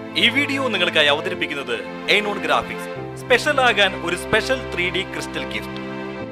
ഈ വീഡിയോ നിങ്ങൾക്കായി അവതരിപ്പിക്കുന്നത് എയ്നോൺ ഗ്രാഫിക്സ്. സ്പെഷ്യൽ ആകാൻ ഒരു സ്പെഷ്യൽ 3D ക്രിസ്റ്റൽ ഗിഫ്റ്റ്.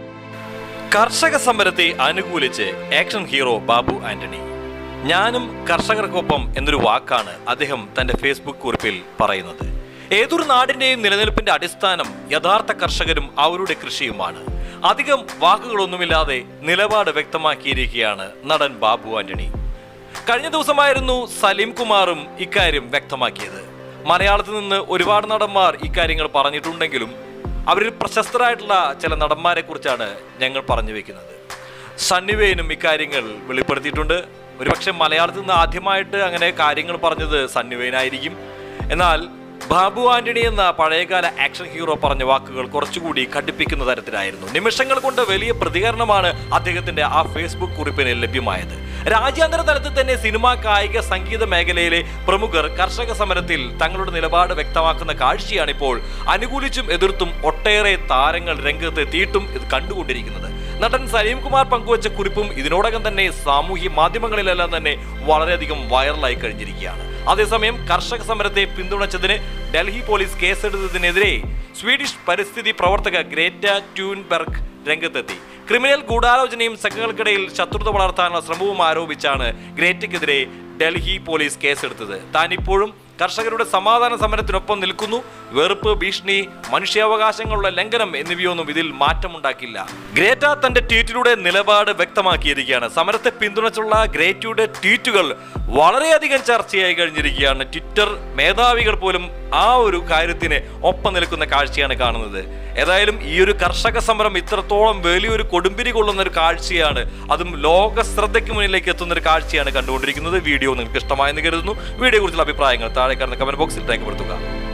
കർഷക സമരത്തെ അനുകൂലിച്ച് ആക്ഷൻ ഹീറോ ബാബു ആന്റണി. ഞാനും കർഷകർക്കൊപ്പം എന്നൊരു വാക്കാണ് അദ്ദേഹം തന്റെ ഫേസ്ബുക്ക് കുറിപ്പിൽ പറയുന്നത്. ഏതൊരു നാടിന്റെയും നിലനിൽപ്പിന്റെ അടിസ്ഥാനം യഥാർത്ഥ കർഷകരും അവരുടെ കൃഷിയുമാണ്. അധികം വാക്കുകളൊന്നുമില്ലാതെ നിലപാട് വ്യക്തമാക്കിയിരിക്കുകയാണ് നടൻ ബാബു ആന്റണി. കഴിഞ്ഞ ദിവസമായിരുന്നു സലീം കുമാറും ഇക്കാര്യം വ്യക്തമാക്കിയത്. മലയാളത്തിൽ നിന്ന് ഒരുപാട് നടന്മാർ ഇക്കാര്യങ്ങൾ പറഞ്ഞിട്ടുണ്ടെങ്കിലും അവരിൽ പ്രശസ്തരായിട്ടുള്ള ചില നടന്മാരെ കുറിച്ചാണ് ഞങ്ങൾ പറഞ്ഞു വെക്കുന്നത്. സണ്ണി വെയിനും ഇക്കാര്യങ്ങൾ വെളിപ്പെടുത്തിയിട്ടുണ്ട്. ഒരുപക്ഷെ മലയാളത്തിൽ നിന്ന് ആദ്യമായിട്ട് അങ്ങനെ കാര്യങ്ങൾ പറഞ്ഞത് സണ്ണി വെയിനായിരിക്കും. എന്നാൽ ബാബു ആന്റണി എന്ന പഴയകാല ആക്ഷൻ ഹീറോ പറഞ്ഞ വാക്കുകൾ കുറച്ചുകൂടി കടുപ്പിക്കുന്ന തരത്തിലായിരുന്നു. നിമിഷങ്ങൾ കൊണ്ട് വലിയ പ്രതികരണമാണ് അദ്ദേഹത്തിന്റെ ആ ഫേസ്ബുക്ക് കുറിപ്പിന് ലഭ്യമായത്. രാജ്യാന്തര തലത്തിൽ തന്നെ സിനിമ, കായിക, സംഗീത മേഖലയിലെ പ്രമുഖർ കർഷക സമരത്തിൽ തങ്ങളുടെ നിലപാട് വ്യക്തമാക്കുന്ന കാഴ്ചയാണ് ഇപ്പോൾ അനുകൂലിച്ചും എതിർത്തും ഒട്ടേറെ താരങ്ങൾ രംഗത്തെത്തിയിട്ടും ഇത് കണ്ടുകൊണ്ടിരിക്കുന്നത്. നടൻ സലീം കുമാർ പങ്കുവച്ച കുറിപ്പും ഇതിനോടകം തന്നെ സാമൂഹ്യ മാധ്യമങ്ങളിലെല്ലാം തന്നെ വളരെയധികം വൈറലായി കഴിഞ്ഞിരിക്കുകയാണ്. അതേസമയം കർഷക സമരത്തെ പിന്തുണച്ചതിന് ഡൽഹി പോലീസ് കേസെടുത്തതിനെതിരെ സ്വീഡിഷ് പരിസ്ഥിതി പ്രവർത്തക ഗ്രേറ്റ ട്യൂൻബെർഗ് രംഗത്തെത്തി. ക്രിമിനൽ ഗൂഢാലോചനയും സംഘങ്ങൾക്കിടയിൽ ശത്രുത വളർത്താനുള്ള ശ്രമവും ആരോപിച്ചാണ് ഗ്രേറ്റയ്ക്കെതിരെ ഡൽഹി പോലീസ് കേസെടുത്തത്. താൻ ഇപ്പോഴും കർഷകരുടെ സമാധാന സമരത്തിനൊപ്പം നിൽക്കുന്നു. വെറുപ്പ്, ഭീഷണി, മനുഷ്യാവകാശങ്ങളുടെ ലംഘനം എന്നിവയൊന്നും ഇതിൽ മാറ്റമുണ്ടാക്കില്ല. ഗ്രേറ്റ തന്റെ ട്വീറ്റിലൂടെ നിലപാട് വ്യക്തമാക്കിയിരിക്കുകയാണ്. സമരത്തെ പിന്തുണച്ചുള്ള ഗ്രേറ്റയുടെ ട്വീറ്റുകൾ വളരെയധികം ചർച്ചയായി കഴിഞ്ഞിരിക്കുകയാണ്. ട്വിറ്റർ മേധാവികൾ പോലും ആ ഒരു കാര്യത്തിന് ഒപ്പം നിൽക്കുന്ന കാഴ്ചയാണ് കാണുന്നത്. ഏതായാലും ഈ ഒരു കർഷക സമരം ഇത്രത്തോളം വലിയൊരു കൊടുമ്പിരി കൊള്ളുന്ന ഒരു കാഴ്ചയാണ്, അതും ലോക ശ്രദ്ധയ്ക്ക് മുന്നിലേക്ക് എത്തുന്ന ഒരു കാഴ്ചയാണ് കണ്ടുകൊണ്ടിരിക്കുന്നത്. വീഡിയോ നിങ്ങൾക്ക് ഇഷ്ടമായെന്ന് കരുതുന്നു. വീഡിയോ കുറിച്ചുള്ള അഭിപ്രായങ്ങൾ താഴെ കാണുന്ന കമന്റ് ബോക്സിൽ രേഖപ്പെടുത്തുക.